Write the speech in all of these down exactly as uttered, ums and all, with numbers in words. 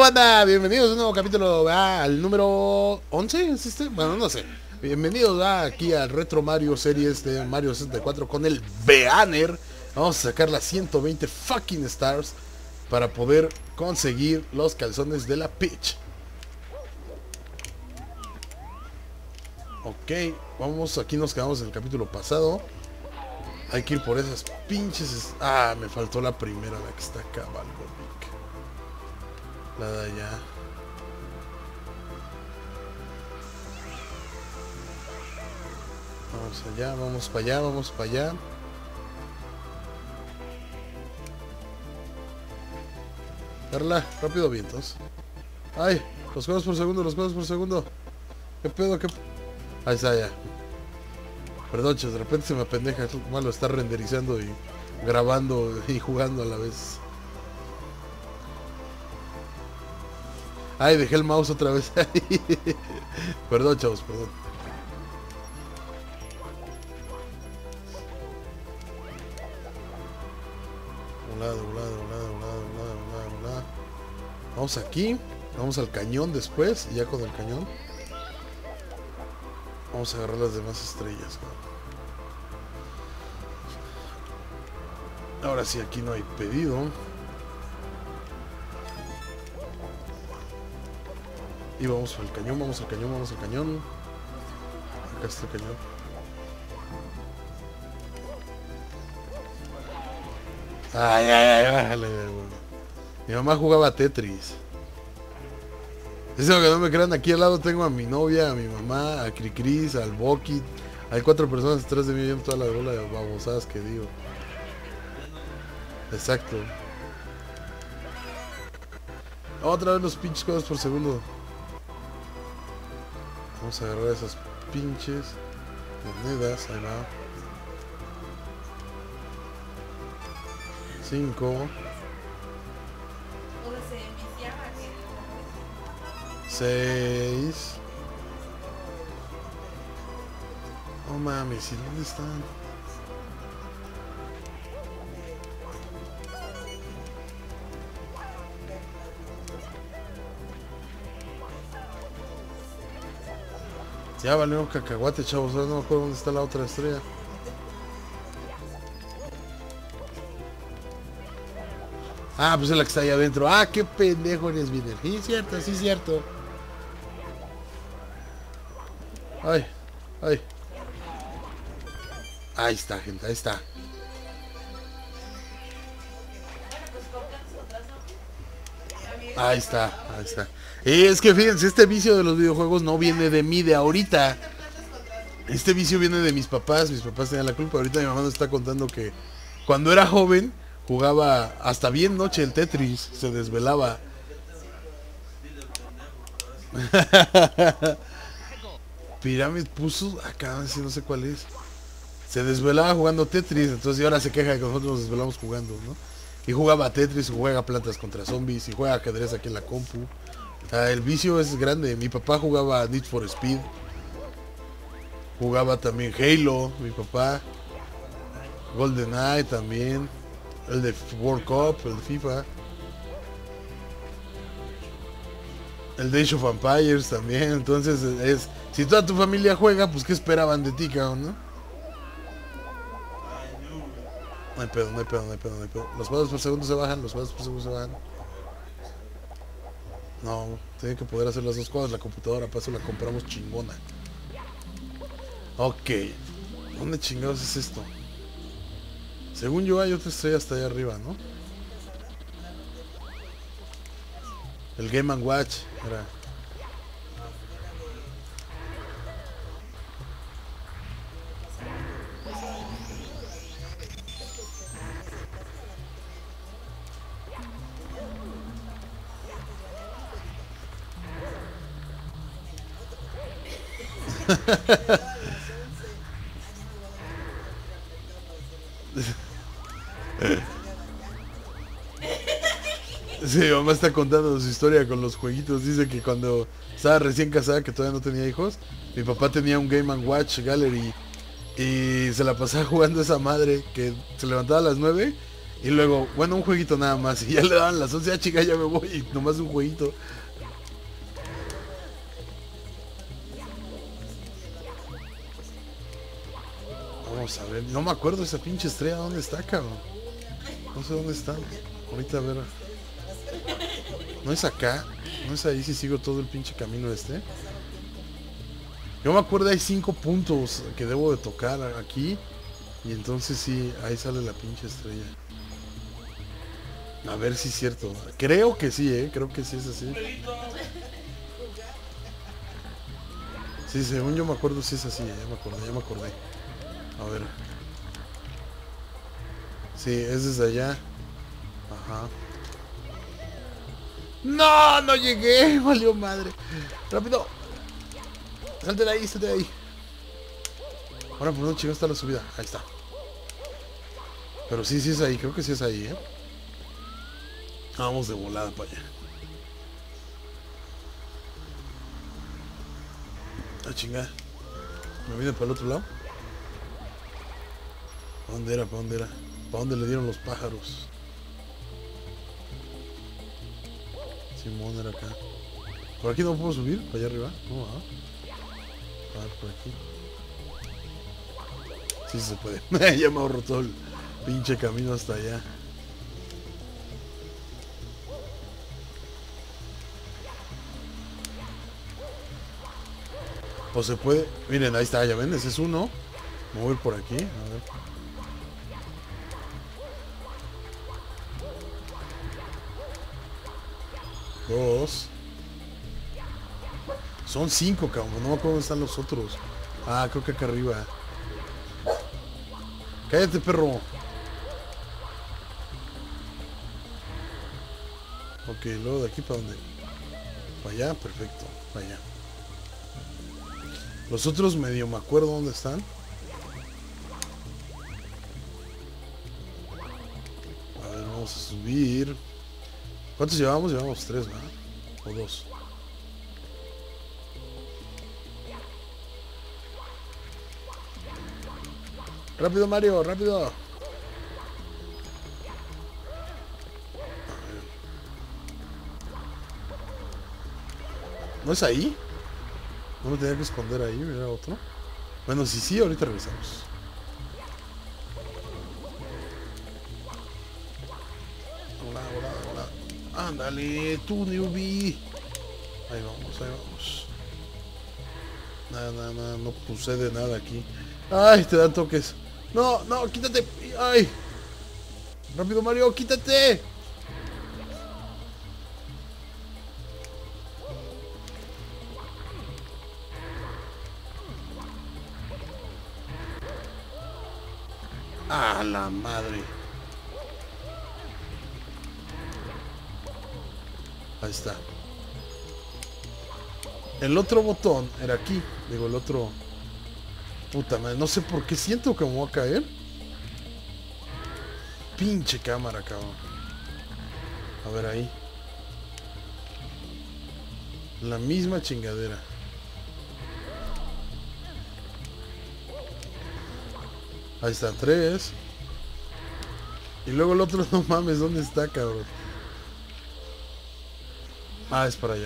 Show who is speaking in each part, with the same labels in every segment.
Speaker 1: banda? Bienvenidos a un nuevo capítulo, ah, al número once, ¿es este? Bueno, no sé. Bienvenidos ah, aquí al Retro Mario Series de Mario sesenta y cuatro con el Beaner. Vamos a sacar las ciento veinte fucking stars para poder conseguir los calzones de la Peach. Ok, vamos, aquí nos quedamos en el capítulo pasado. Hay que ir por esas pinches... Ah, me faltó la primera, la que está acá, Valgovic. La de allá. Vamos allá, vamos para allá, vamos para allá. Carla, rápido vientos. Ay, los cuadros por segundo, los cuadros por segundo. ¿Qué pedo? ¿Qué... Ahí está ya. Perdón, chicos, de repente se me apendeja. Es malo estar renderizando y grabando y jugando a la vez. Ay, dejé el mouse otra vez. Perdón, chavos, perdón. Volada, volada, volada, volada, volada, volada, volada. Vamos aquí. Vamos al cañón después. Y ya con el cañón vamos a agarrar las demás estrellas, ¿no? Ahora sí, aquí no hay pedido. Y vamos al cañón, vamos al cañón, vamos al cañón. Acá está el cañón. Ay, ay, ay, bájale. Mi mamá jugaba a Tetris. Eso que no me crean, aquí al lado tengo a mi novia, a mi mamá, a Cricris, al Boki. Hay cuatro personas detrás de mí viendo toda la bola de babosadas que digo. Exacto. Otra vez los pinches cuadros por segundo. Vamos a agarrar esas pinches monedas. Ahí va. Cinco. Seis. Oh mames, ¿y dónde están? Ya valió un cacahuate, chavos. Ahora no me acuerdo dónde está la otra estrella. Ah, pues es la que está ahí adentro. Ah, qué pendejo eres, Viner. Sí, cierto, sí, cierto. Ay, ay. Ahí está, gente, ahí está. Ahí está, ahí está. Y es que fíjense, este vicio de los videojuegos no viene de mí de ahorita. Este vicio viene de mis papás. Mis papás tenían la culpa. Ahorita mi mamá nos está contando que cuando era joven jugaba hasta bien noche el Tetris. Se desvelaba. Pyramid puso acá, no sé cuál es. Se desvelaba jugando Tetris. Entonces y ahora se queja de que nosotros nos desvelamos jugando, ¿no? Y jugaba Tetris, juega Plantas contra Zombies, y juega ajedrez aquí en la compu. Ah, el vicio es grande. Mi papá jugaba Need for Speed. Jugaba también Halo, mi papá. GoldenEye también. El de World Cup, el de FIFA. El de Age of Empires también. Entonces es, si toda tu familia juega, pues ¿qué esperaban de ti, cabrón, no? No hay pedo, no hay pedo, no hay pedo, no hay pedo. Los cuadros por segundo se bajan, los cuadros por segundo se bajan. No, tiene que poder hacer las dos cosas. La computadora, para eso la compramos chingona. Ok. ¿Dónde chingados es esto? Según yo hay otra estrella hasta allá arriba, ¿no? El Game and Watch era. Sí, mi mamá está contando su historia con los jueguitos. Dice que cuando estaba recién casada, que todavía no tenía hijos, mi papá tenía un Game and Watch Gallery y se la pasaba jugando esa madre, que se levantaba a las nueve Y luego, bueno, un jueguito nada más. Y ya le daban las once, ah, chica, ya me voy. Y nomás un jueguito. Vamos a ver. No me acuerdo esa pinche estrella. ¿Dónde está, cabrón? No sé dónde está. Ahorita a ver. No es acá. No es ahí si sigo todo el pinche camino este. Yo me acuerdo, hay cinco puntos que debo de tocar aquí. Y entonces sí, ahí sale la pinche estrella. A ver si es cierto. Creo que sí, eh. Creo que sí es así. Sí, según yo me acuerdo si es así, eh. Ya me acordé, ya me acordé. A ver. Sí, es desde allá. Ajá. No, no llegué. Valió madre. Rápido. Salte de ahí, salte de ahí. Ahora, ¿por dónde chingón está la subida? Ahí está. Pero sí, sí es ahí. Creo que sí es ahí, ¿eh? Vamos de volada para allá. Ah, chingada. ¿Me vine para el otro lado? ¿Para dónde era? ¿Para dónde era? ¿Para dónde le dieron los pájaros? Simón era acá. ¿Por aquí no puedo subir? ¿Para allá arriba? No, ah. A ver, por aquí. Sí se puede. Ya me ahorro todo el pinche camino hasta allá. O se puede. Miren, ahí está, ya ven, ese es uno. Me voy por aquí, a ver. Dos. Son cinco, cabrón. No me acuerdo dónde están los otros. Ah, creo que acá arriba. Cállate, perro. Ok, luego de aquí para dónde. Para allá, perfecto. Para allá. Los otros medio me acuerdo dónde están. A ver, vamos a subir. ¿Cuántos llevamos? Llevamos tres, ¿verdad? O dos. Rápido, Mario, rápido. ¿No es ahí? No me tenía que esconder ahí, era otro. Bueno, sí, sí, ahorita regresamos. Hola, hola, hola. Ándale, tú, newbie. Ahí vamos, ahí vamos. Nada, nada, nada, no sucede nada aquí. Ay, te dan toques. No, no, quítate. Ay. Rápido, Mario, quítate. ¡Ah, la madre! Ahí está. El otro botón era aquí. Digo, el otro... Puta madre, no sé por qué siento que me voy a caer. Pinche cámara, cabrón. A ver ahí. La misma chingadera. Ahí está, tres. Y luego el otro, no mames, ¿dónde está, cabrón? Ah, es para allá.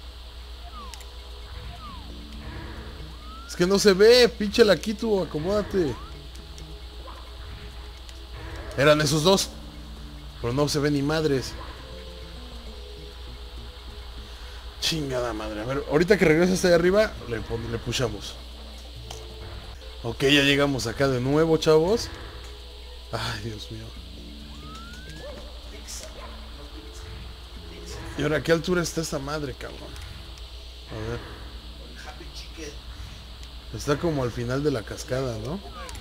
Speaker 1: Es que no se ve, pinche laquito, acomódate. Eran esos dos. Pero no se ve ni madres. Chingada madre. A ver, ahorita que regrese hasta allá arriba, le, le pushamos. Ok, ya llegamos acá de nuevo, chavos. Ay, Dios mío. ¿Y ahora a qué altura está esta madre, cabrón? A ver. Está como al final de la cascada, ¿no?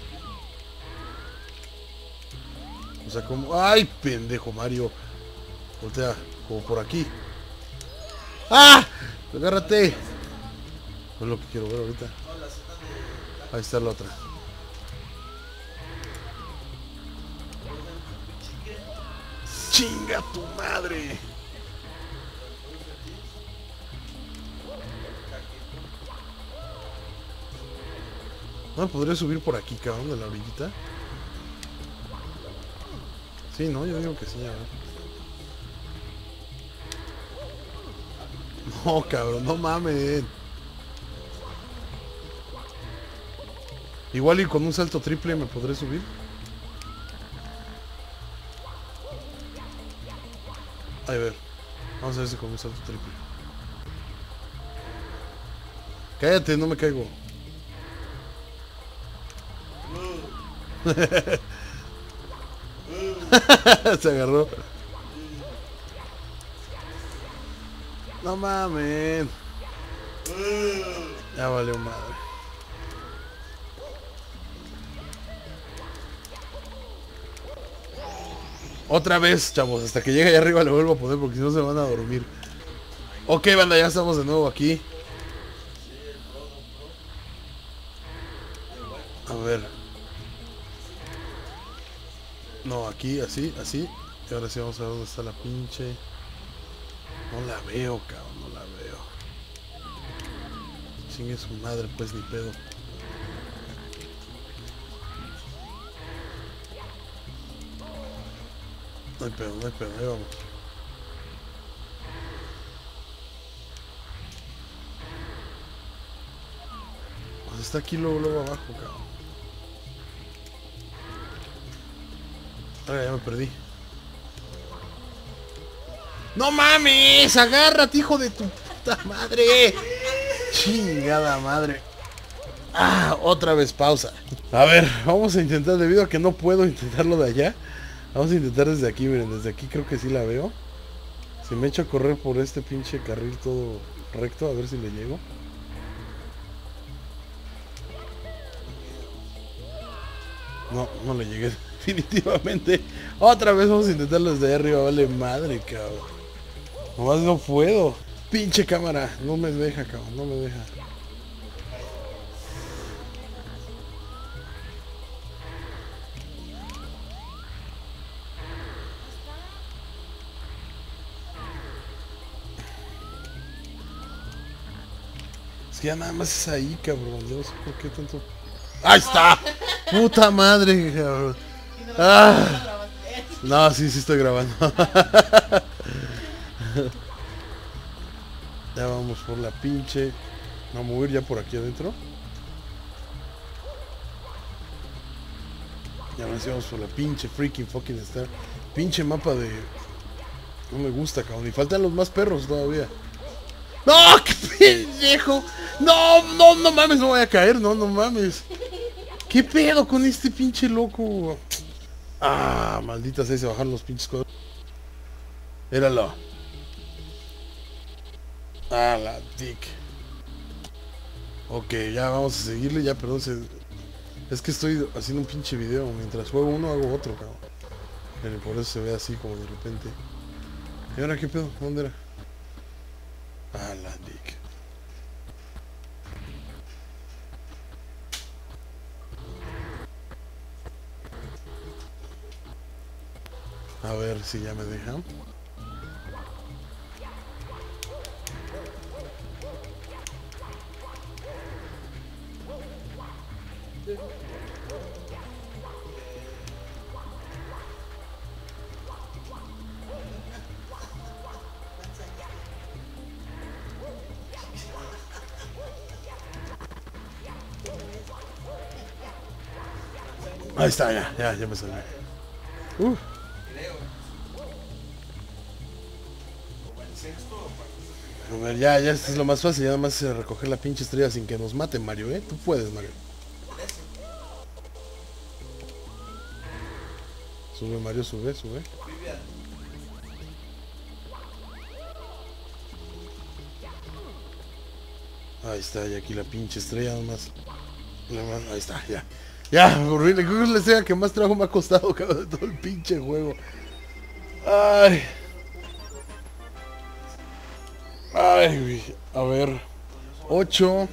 Speaker 1: O sea, como... ¡Ay, pendejo, Mario! Voltea, como por aquí. ¡Ah! ¡Agárrate! No es lo que quiero ver ahorita. Ahí está la otra. ¡Chinga tu madre! ¿No me podría subir por aquí, cabrón, de la orillita? Sí, no, yo digo que sí, a ver. No, cabrón, no mames. Igual y con un salto triple me podré subir. A ver, vamos a ver si con un salto triple. Cállate, no me caigo. Se agarró. No mames. Ya valió madre. Otra vez, chavos, hasta que llegue allá arriba le vuelvo a poner porque si no se van a dormir. Ok, banda, ya estamos de nuevo aquí. A ver. No, aquí, así, así. Y ahora sí vamos a ver dónde está la pinche. No la veo, cabrón, no la veo. Chingue su madre, pues, ni pedo. No hay pedo, no hay pedo, ahí vamos. Pues está aquí luego, luego abajo, cabrón. Ahora ya me perdí. ¡No mames! ¡Agárrate, hijo de tu puta madre! ¡Chingada madre! ¡Ah! Otra vez pausa. A ver, vamos a intentar, debido a que no puedo intentarlo de allá. Vamos a intentar desde aquí, miren, desde aquí creo que sí la veo. Si me echo a correr por este pinche carril todo recto, a ver si le llego. No, no le llegué definitivamente. Otra vez vamos a intentarlo desde allá arriba, vale madre, cabrón. Nomás no puedo. Pinche cámara, no me deja, cabrón, no me deja. Es que ya nada más es ahí, cabrón. Yo no sé por qué tanto. ¡Ahí está! ¡Puta madre, cabrón! Ah. No, sí, sí estoy grabando. Ya vamos por la pinche. Vamos a mover ya por aquí adentro. Ya vamos por la pinche freaking fucking star. Pinche mapa de. No me gusta, cabrón. Y faltan los más perros todavía. ¡No! ¡Qué pendejo! ¡No! ¡No! ¡No mames! No voy a caer. No, no mames. ¿Qué pedo con este pinche loco? Ah, maldita sea, se bajaron los pinches cuadros. Éralo. Ah, la dick. Ok, ya vamos a seguirle. Ya, perdón. Se... Es que estoy haciendo un pinche video. Mientras juego uno, hago otro, cabrón. Pero por eso se ve así como de repente. ¿Y ahora qué pedo? ¿Dónde era? Ah, la dick. A ver si ya me dejan. Ahí está, ya, ya, ya me salí. Uf. A ver, ya, ya, esto es lo más fácil, ya nada más es recoger la pinche estrella sin que nos mate, Mario, ¿eh? Tú puedes, Mario. Sube, Mario, sube, sube. Ahí está, y aquí la pinche estrella nomás. Ahí está, ya. Ya, horrible, creo que es la estrella que más trabajo me ha costado, cabrón, de todo el pinche juego. Ay. Ay, güey. A ver. ocho.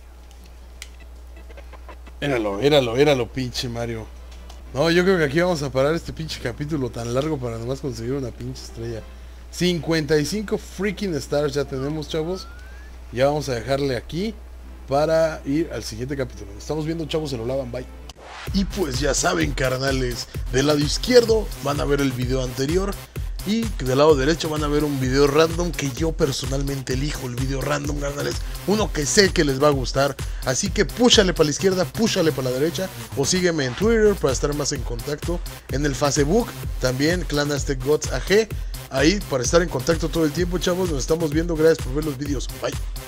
Speaker 1: Éralo, éralo, éralo, pinche Mario. No, yo creo que aquí vamos a parar este pinche capítulo tan largo para nomás conseguir una pinche estrella. cincuenta y cinco freaking stars ya tenemos, chavos. Ya vamos a dejarle aquí para ir al siguiente capítulo. Nos estamos viendo, chavos, se lo lavan, bye. Y pues ya saben, carnales, del lado izquierdo van a ver el video anterior y del lado derecho van a ver un video random que yo personalmente elijo, el video random, carnales, uno que sé que les va a gustar. Así que púchale para la izquierda, púchale para la derecha, o sígueme en Twitter para estar más en contacto, en el Facebook también, Clan Aztec Gods A G, ahí para estar en contacto todo el tiempo, chavos. Nos estamos viendo, gracias por ver los videos, bye.